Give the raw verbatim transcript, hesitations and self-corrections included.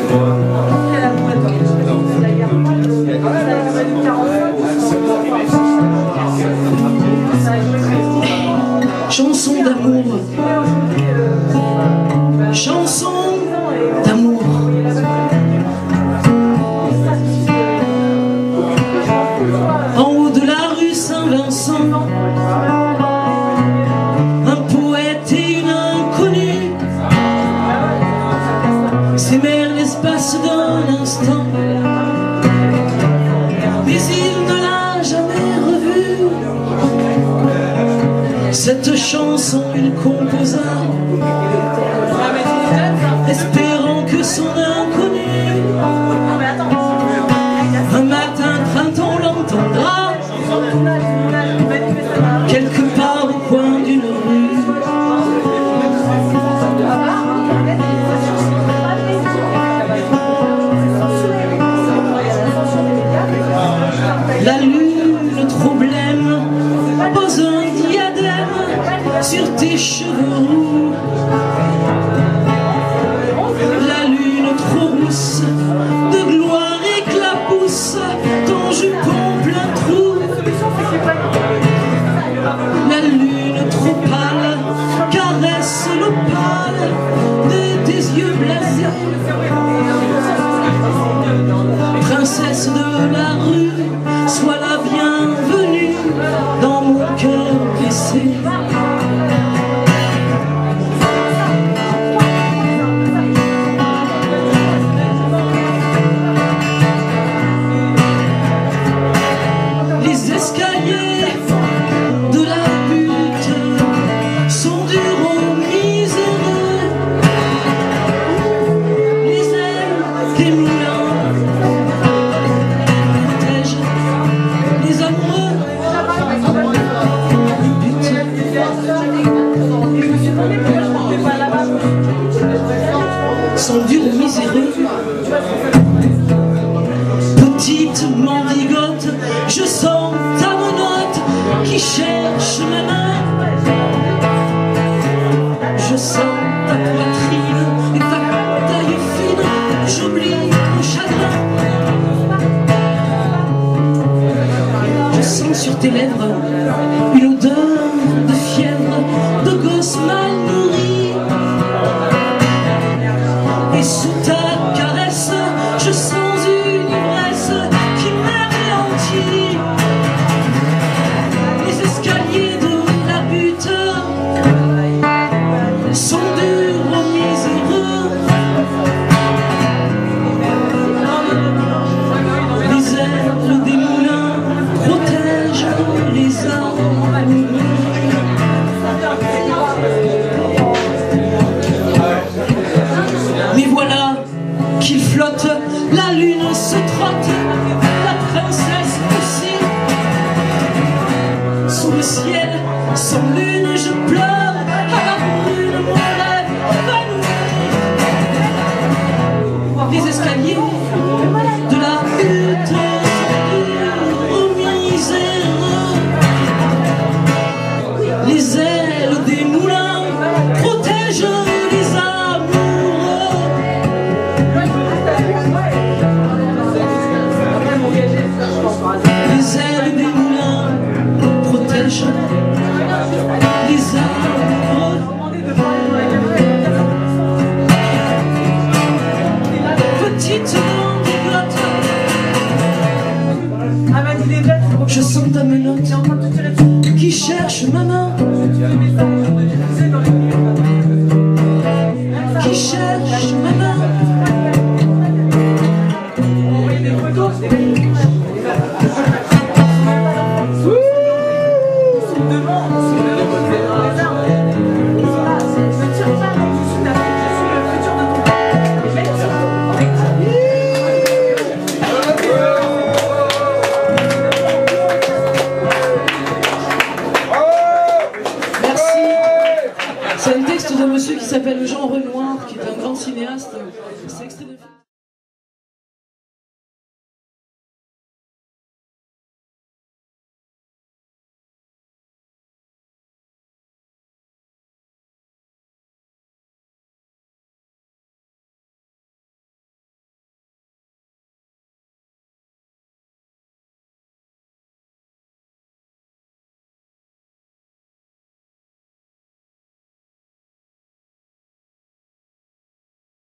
Chanson d'amour, chanson d'amour. En haut de la rue Saint-Vincent, un poète et une inconnue s'aimèrent l'espace d'un instant, mais il ne l'a jamais revue. Cette chanson il composa, espérant que son inconnu un matin de printemps l'entendra quelque part au coin d'une rue. La lune trop blême pose un diadème sur tes cheveux roux. La lune trop rousse de gloire éclabousse ton jupon plein trou. La lune trop pâle caresse l'opale de tes yeux blasés. Princesse de la rue, sois la bienvenue dans mon cœur blessé. Les escaliers de la butte sont durs aux miséreux. Les ailes des moulins protègent les amoureux. Sont durs aux miséreux. Petite mendigote, je sens ta menotte qui cherche ma main. Je sens ta poitrine et ta taille fine, j'oublie mon chagrin. Je sens sur tes lèvres une odeur de fièvre, de gosse mal nourri. Et sous ta caresse, je sens une ivresse qui m'anéantit. Les escaliers de la butte sont durs aux miséreux. Les ailes des moulins protègent les amoureux. Mais voilà qu'il flotte, la lune se trotte, la princesse aussi. Sous le ciel, sans lune, je pleure à la brune, mon rêve évanoui. Les escaliers de la butte sont durs aux miséreux. Les ailes des moulins protègent les amoureux. Les ailes des moulins protègent les amoureux. Petite mendigote, je sens ta menotte qui cherche ma main, qui cherche ma main. C'est un texte d'un monsieur qui s'appelle Jean Renoir, qui est un grand cinéaste. C'est extrait de...